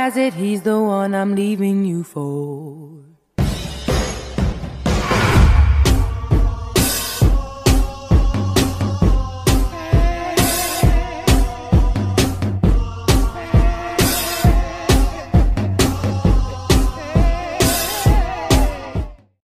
has it he's the one I'm leaving you for.